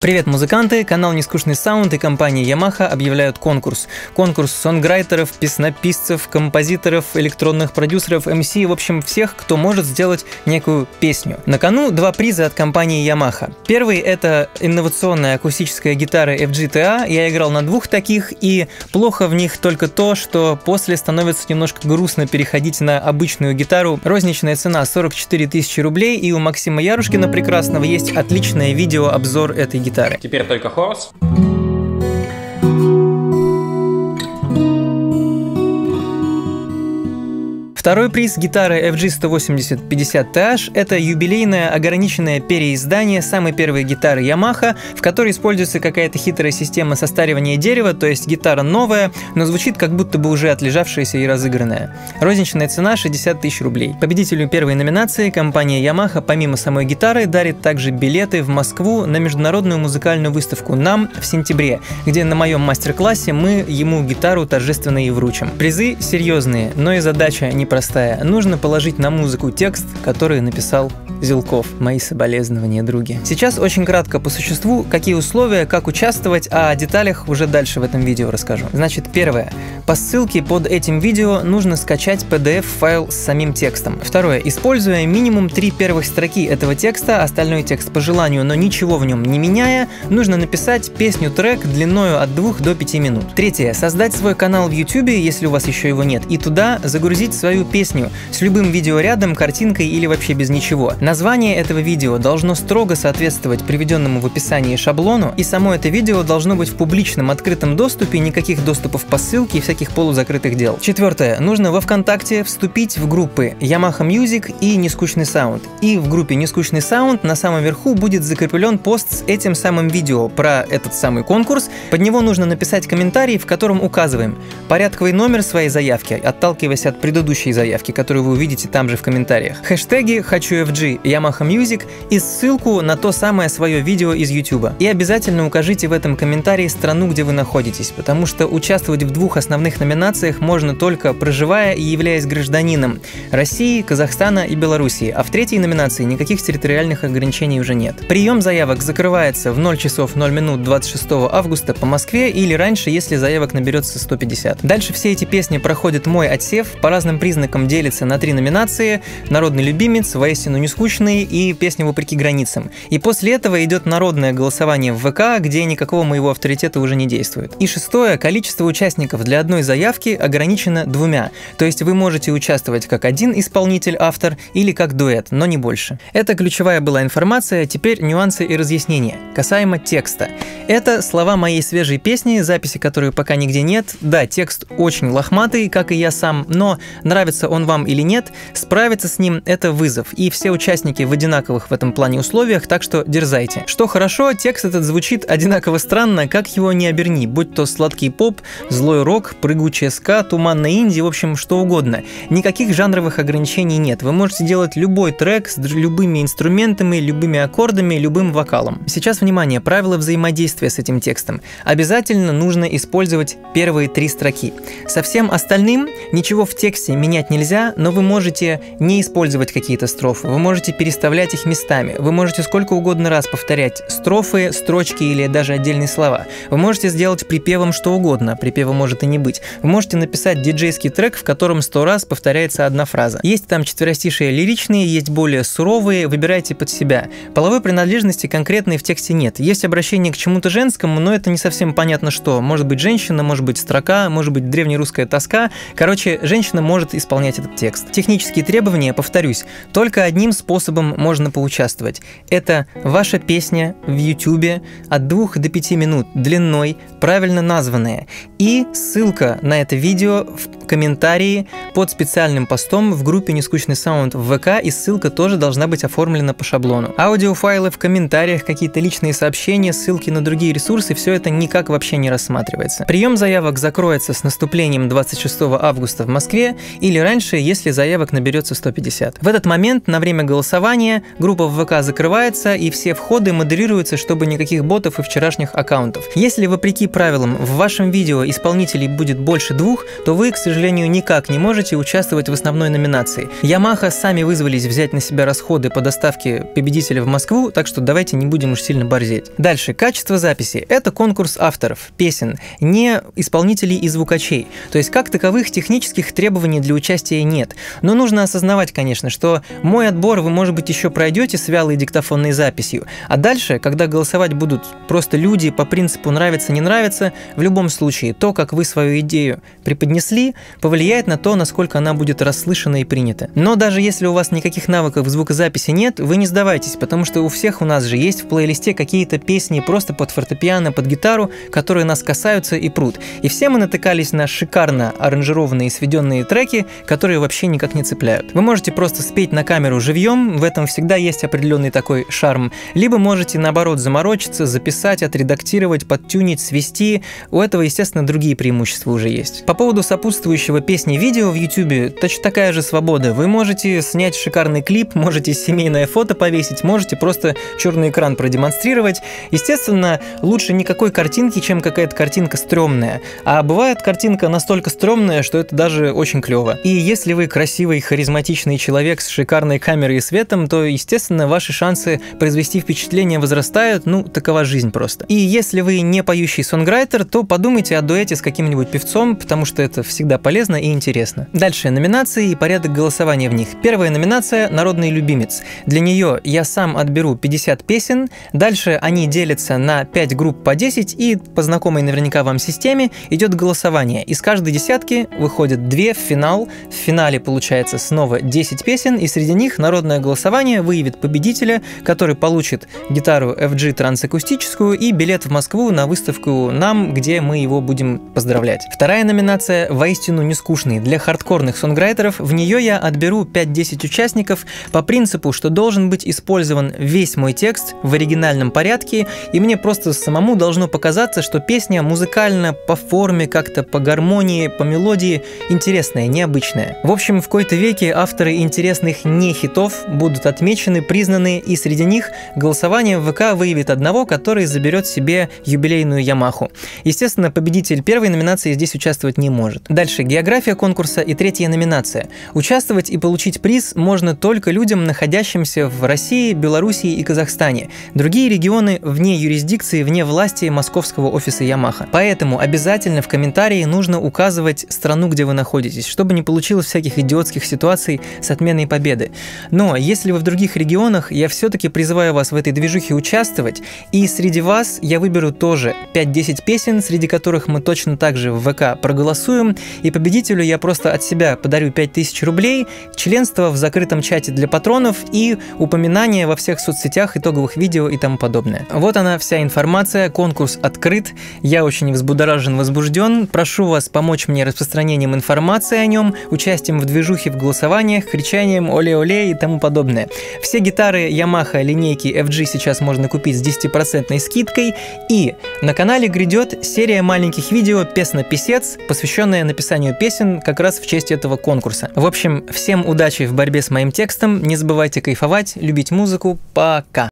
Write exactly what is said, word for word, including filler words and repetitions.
Привет, музыканты! Канал Нескучный Саунд и компания Yamaha объявляют конкурс. Конкурс сонграйтеров, песнописцев, композиторов, электронных продюсеров, эм си, в общем, всех, кто может сделать некую песню. На кону два приза от компании Yamaha. Первый — это инновационная акустическая гитара эф джи ти эй. Я играл на двух таких, и плохо в них только то, что после становится немножко грустно переходить на обычную гитару. Розничная цена сорок четыре тысячи рублей, и у Максима Ярушкина прекрасного есть отличное видеообзор этой гитары. Теперь только хорус. Второй приз — гитара эф джи сто восемьдесят пятьдесят ти эйч. Это юбилейное ограниченное переиздание самой первой гитары Yamaha, в которой используется какая-то хитрая система состаривания дерева, то есть гитара новая, но звучит как будто бы уже отлежавшаяся и разыгранная. Розничная цена шестьдесят тысяч рублей. Победителю первой номинации компания Yamaha помимо самой гитары дарит также билеты в Москву на международную музыкальную выставку «Нам» в сентябре, где на моем мастер-классе мы ему гитару торжественно и вручим. Призы серьезные, но и задача не простая. Нужно положить на музыку текст, который написал Зилков. Мои соболезнования, други. Сейчас очень кратко по существу, какие условия, как участвовать, а о деталях уже дальше в этом видео расскажу. Значит, первое. По ссылке под этим видео нужно скачать пи ди эф-файл с самим текстом. Второе. Используя минимум три первых строки этого текста, остальной текст по желанию, но ничего в нем не меняя, нужно написать песню-трек длиною от двух до пяти минут. Третье. Создать свой канал в YouTube, если у вас еще его нет, и туда загрузить свою песню с любым видеорядом, картинкой или вообще без ничего. Название этого видео должно строго соответствовать приведенному в описании шаблону, и само это видео должно быть в публичном открытом доступе, никаких доступов по ссылке и всяких полузакрытых дел. Четвертое. Нужно во ВКонтакте вступить в группы Yamaha Music и Нескучный Саунд. И в группе Нескучный Саунд на самом верху будет закреплен пост с этим самым видео про этот самый конкурс. Под него нужно написать комментарий, в котором указываем порядковый номер своей заявки, отталкиваясь от предыдущей заявки, которую вы увидите там же в комментариях. Хэштеги «Хочу эф джи», Yamaha Music и ссылку на то самое свое видео из YouTube. И обязательно укажите в этом комментарии страну, где вы находитесь, потому что участвовать в двух основных номинациях можно только проживая и являясь гражданином России, Казахстана и Белоруссии, а в третьей номинации никаких территориальных ограничений уже нет. Прием заявок закрывается в ноль часов ноль минут двадцать шестого августа по Москве или раньше, если заявок наберется сто пятьдесят. Дальше все эти песни проходят мой отсев, по разным признакам делится на три номинации: «Народный любимец», «Воистину не скучный» и «Песня вопреки границам». И после этого идет народное голосование в вэ ка, где никакого моего авторитета уже не действует. И шестое. Количество участников для одной заявки ограничено двумя. То есть вы можете участвовать как один исполнитель-автор или как дуэт, но не больше. Это ключевая была информация, теперь нюансы и разъяснения. Касаемо текста. Это слова моей свежей песни, записи которой пока нигде нет. Да, текст очень лохматый, как и я сам, но нравится он вам или нет, справиться с ним — это вызов, и все участники в одинаковых в этом плане условиях, так что дерзайте. Что хорошо, текст этот звучит одинаково странно, как его ни оберни, будь то сладкий поп, злой рок, прыгучая ска, туманная инди, в общем, что угодно. Никаких жанровых ограничений нет, вы можете делать любой трек с любыми инструментами, любыми аккордами, любым вокалом. Сейчас, внимание, правила взаимодействия с этим текстом. Обязательно нужно использовать первые три строки. Со всем остальным ничего в тексте менять нельзя, но вы можете не использовать какие-то строфы, вы можете переставлять их местами, вы можете сколько угодно раз повторять строфы, строчки или даже отдельные слова. Вы можете сделать припевом что угодно, припева может и не быть. Вы можете написать диджейский трек, в котором сто раз повторяется одна фраза. Есть там четверостишие лиричные, есть более суровые, выбирайте под себя. Половой принадлежности конкретной в тексте нет. Есть обращение к чему-то женскому, но это не совсем понятно что. Может быть женщина, может быть строка, может быть древнерусская тоска. Короче, женщина может исполнять этот текст. Технические требования, повторюсь, только одним способом можно поучаствовать. Это ваша песня в YouTube от двух до пяти минут длиной, правильно названная, и ссылка на это видео в комментарии под специальным постом в группе Нескучный Саунд в вэ ка, и ссылка тоже должна быть оформлена по шаблону. Аудиофайлы в комментариях, какие-то личные сообщения, ссылки на другие ресурсы, все это никак вообще не рассматривается. Прием заявок закроется с наступлением двадцать шестого августа в Москве или раньше, если заявок наберется сто пятьдесят. В этот момент на время голосования группа в вэ ка закрывается и все входы модерируются, чтобы никаких ботов и вчерашних аккаунтов. Если вопреки правилам в вашем видео исполнителей будет больше двух, то вы, к сожалению, сожалению, никак не можете участвовать в основной номинации. Yamaha сами вызвались взять на себя расходы по доставке победителя в Москву, так что давайте не будем уж сильно борзеть. Дальше. Качество записи. Это конкурс авторов песен, не исполнителей и звукачей. То есть, как таковых технических требований для участия нет. Но нужно осознавать, конечно, что мой отбор вы, может быть, еще пройдете с вялой диктофонной записью. А дальше, когда голосовать будут просто люди по принципу нравится-не нравится, в любом случае, то, как вы свою идею преподнесли, повлияет на то, насколько она будет расслышана и принята. Но даже если у вас никаких навыков в звукозаписи нет, вы не сдавайтесь, потому что у всех у нас же есть в плейлисте какие-то песни просто под фортепиано, под гитару, которые нас касаются и прут. И все мы натыкались на шикарно аранжированные и сведенные треки, которые вообще никак не цепляют. Вы можете просто спеть на камеру живьем, в этом всегда есть определенный такой шарм, либо можете наоборот заморочиться, записать, отредактировать, подтюнить, свести. У этого, естественно, другие преимущества уже есть. По поводу сопутствующего песни-видео в YouTube точно такая же свобода. Вы можете снять шикарный клип, можете семейное фото повесить, можете просто черный экран продемонстрировать. Естественно, лучше никакой картинки, чем какая-то картинка стрёмная. А бывает картинка настолько стрёмная, что это даже очень клево. И если вы красивый, харизматичный человек с шикарной камерой и светом, то, естественно, ваши шансы произвести впечатление возрастают, ну, такова жизнь просто. И если вы не поющий сонграйтер, то подумайте о дуэте с каким-нибудь певцом, потому что это всегда полезно и интересно. Дальше номинации и порядок голосования в них. Первая номинация – «Народный любимец». Для нее я сам отберу пятьдесят песен, дальше они делятся на пять групп по десять, и по знакомой наверняка вам системе идет голосование. Из каждой десятки выходят две в финал, в финале получается снова десять песен, и среди них народное голосование выявит победителя, который получит гитару эф джи трансакустическую и билет в Москву на выставку «Нам», где мы его будем поздравлять. Вторая номинация воистину не скучный. Для хардкорных сонграйтеров в нее я отберу пять-десять участников по принципу, что должен быть использован весь мой текст в оригинальном порядке, и мне просто самому должно показаться, что песня музыкально, по форме, как-то по гармонии, по мелодии интересная, необычная. В общем, в кои-то веке авторы интересных не хитов будут отмечены, признаны, и среди них голосование в ВК выявит одного, который заберет себе юбилейную Ямаху. Естественно, победитель первой номинации здесь участвовать не может. Дальше география конкурса и третья номинация. Участвовать и получить приз можно только людям, находящимся в России, Белоруссии и Казахстане. Другие регионы вне юрисдикции, вне власти московского офиса Ямаха. Поэтому обязательно в комментарии нужно указывать страну, где вы находитесь, чтобы не получилось всяких идиотских ситуаций с отменой победы. Но если вы в других регионах, я все-таки призываю вас в этой движухе участвовать, и среди вас я выберу тоже пять-десять песен, среди которых мы точно так же в ВК проголосуем, и победителю я просто от себя подарю пять тысяч рублей, членство в закрытом чате для патронов и упоминания во всех соцсетях, итоговых видео и тому подобное. Вот она вся информация, конкурс открыт, я очень взбудоражен, возбужден, прошу вас помочь мне распространением информации о нем, участием в движухе, в голосованиях, кричанием оле-оле и тому подобное. Все гитары Yamaha линейки эф джи сейчас можно купить с десятипроцентной скидкой, и на канале грядет серия маленьких видео «Песнописец», посвященная написанию песен как раз в честь этого конкурса. В общем, всем удачи в борьбе с моим текстом, не забывайте кайфовать, любить музыку, пока!